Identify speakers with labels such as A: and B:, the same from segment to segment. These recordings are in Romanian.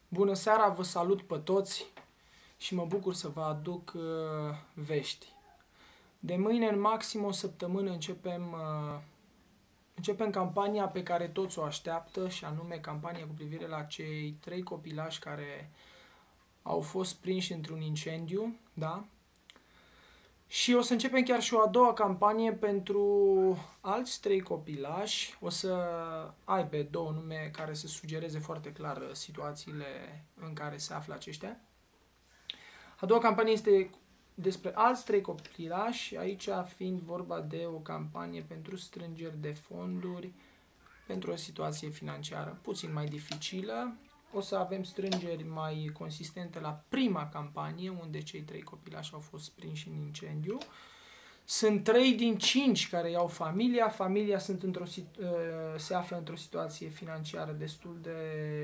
A: Bună seara, vă salut pe toți și mă bucur să vă aduc vești. De mâine, în maxim o săptămână, începem campania pe care toți o așteaptă, și anume campania cu privire la cei 3 copilași care au fost prinși într-un incendiu, da? Și o să începem chiar și o a doua campanie pentru alți 3 copilași. O să aibă 2 nume care să sugereze foarte clar situațiile în care se află aceștia. A doua campanie este despre alți 3 copilași, aici fiind vorba de o campanie pentru strângeri de fonduri pentru o situație financiară puțin mai dificilă. O să avem strângeri mai consistente la prima campanie, unde cei 3 copilași au fost prinși în incendiu. Sunt 3 din 5 care iau familia. Familia se află într-o situație financiară destul de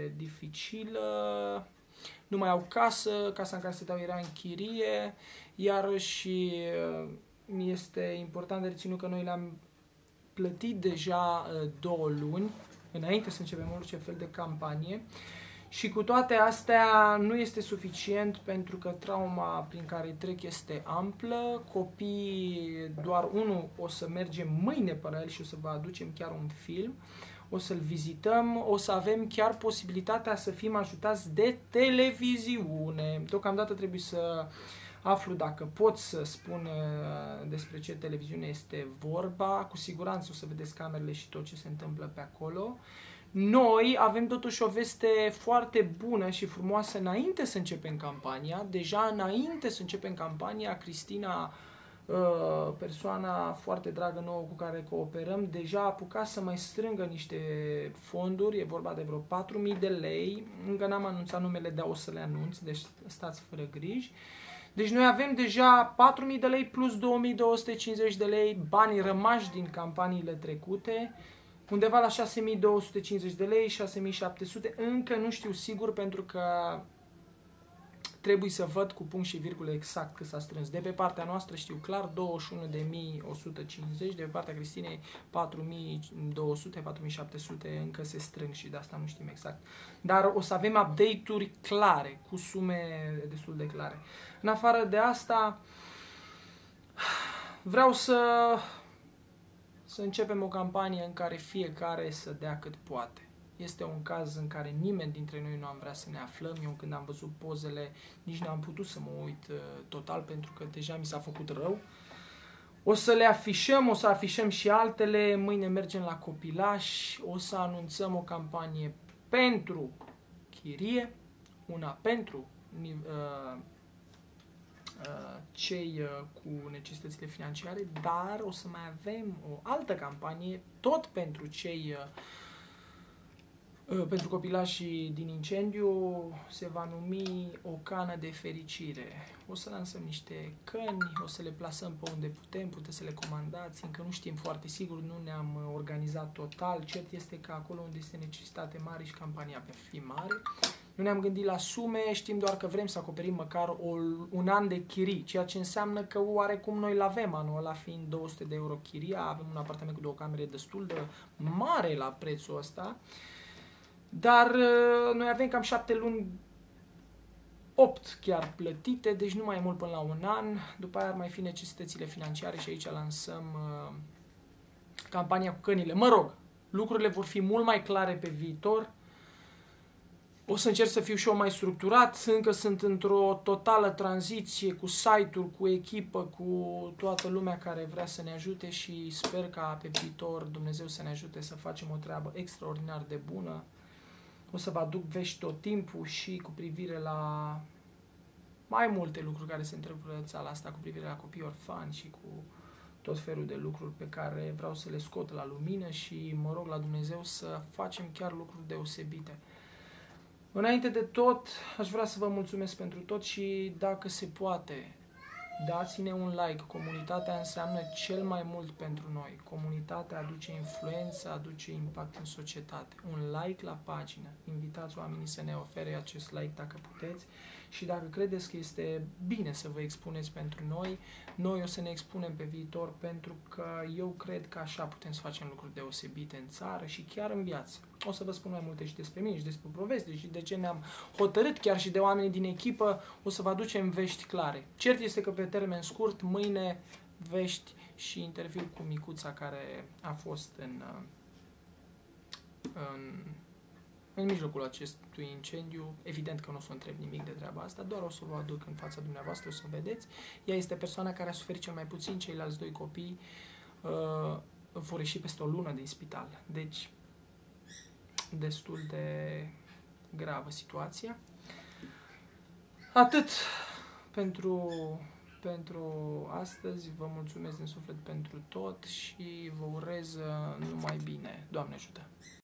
A: dificilă. Nu mai au casă, casa în care se dau era în chirie, iarăși este important de reținut că noi le-am plătit deja 2 luni, înainte să începem orice fel de campanie. Și cu toate astea nu este suficient, pentru că trauma prin care îi trec este amplă. Copiii, doar unul o să mergem mâine pe la el și o să vă aducem chiar un film. O să-l vizităm, o să avem chiar posibilitatea să fim ajutați de televiziune. Deocamdată trebuie să aflu dacă pot să spun despre ce televiziune este vorba. Cu siguranță o să vedeți camerele și tot ce se întâmplă pe acolo. Noi avem totuși o veste foarte bună și frumoasă înainte să începem campania. Deja înainte să începem campania, Cristina, persoana foarte dragă nouă cu care cooperăm, deja a apucat să mai strângă niște fonduri. E vorba de vreo 4.000 de lei. Încă n-am anunțat numele, dar o să le anunț, deci stați fără griji. Deci noi avem deja 4.000 de lei plus 2.250 de lei, banii rămași din campaniile trecute, undeva la 6.250 de lei, 6.700, încă nu știu sigur, pentru că trebuie să văd cu punct și virgulă exact cât s-a strâns. De pe partea noastră știu clar 21.150, de pe partea Cristinei 4.200, 4.700 încă se strâng și de asta nu știm exact. Dar o să avem update-uri clare, cu sume destul de clare. În afară de asta, vreau să începem o campanie în care fiecare să dea cât poate. Este un caz în care nimeni dintre noi nu am vrea să ne aflăm. Eu, când am văzut pozele, nici nu am putut să mă uit total, pentru că deja mi s-a făcut rău. O să le afișăm, o să afișăm și altele. Mâine mergem la copilași, o să anunțăm o campanie pentru chirie, una pentru cei cu necesitățile financiare, dar o să mai avem o altă campanie tot pentru cei pentru copilașii din incendiu. Se va numi O cană de fericire. O să lansăm niște căni, o să le plasăm pe unde puteți să le comandați. Încă nu știm foarte sigur, nu ne-am organizat total. Cert este că acolo unde este necesitate mare și campania va fi mare. Nu ne-am gândit la sume, știm doar că vrem să acoperim măcar un an de chirii, ceea ce înseamnă că oarecum noi l-avem anul ăla, fiind 200 de euro chiria. Avem un apartament cu 2 camere destul de mare la prețul ăsta. Dar noi avem cam 7 luni, 8 chiar plătite, deci nu mai e mult până la un an. După aia ar mai fi necesitățile financiare și aici lansăm campania cu cănile. Mă rog, lucrurile vor fi mult mai clare pe viitor. O să încerc să fiu și eu mai structurat. Încă sunt într-o totală tranziție cu site-ul, cu echipă, cu toată lumea care vrea să ne ajute și sper ca pe viitor Dumnezeu să ne ajute să facem o treabă extraordinar de bună. O să vă aduc vești tot timpul și cu privire la mai multe lucruri care se întâmplă în țara asta, cu privire la copii orfani și cu tot felul de lucruri pe care vreau să le scot la lumină și mă rog la Dumnezeu să facem chiar lucruri deosebite. Înainte de tot, aș vrea să vă mulțumesc pentru tot și, dacă se poate, dați-ne un like. Comunitatea înseamnă cel mai mult pentru noi. Comunitatea aduce influență, aduce impact în societate. Un like la pagină. Invitați oamenii să ne ofere acest like dacă puteți. Și dacă credeți că este bine să vă expuneți pentru noi, noi o să ne expunem pe viitor, pentru că eu cred că așa putem să facem lucruri deosebite în țară și chiar în viață. o să vă spun mai multe și despre mine și despre poveste și de ce ne-am hotărât, chiar și de oamenii din echipă, o să vă aducem vești clare. Cert este că pe termen scurt, mâine vești și interviu cu micuța care a fost în mijlocul acestui incendiu. Evident că nu o să întreb nimic de treaba asta, doar o să vă aduc în fața dumneavoastră, o să vedeți. Ea este persoana care a suferit cel mai puțin, ceilalți doi copii vor ieși peste o lună din spital. Deci, destul de gravă situația. Atât pentru astăzi. Vă mulțumesc din suflet pentru tot și vă urez numai bine. Doamne ajută!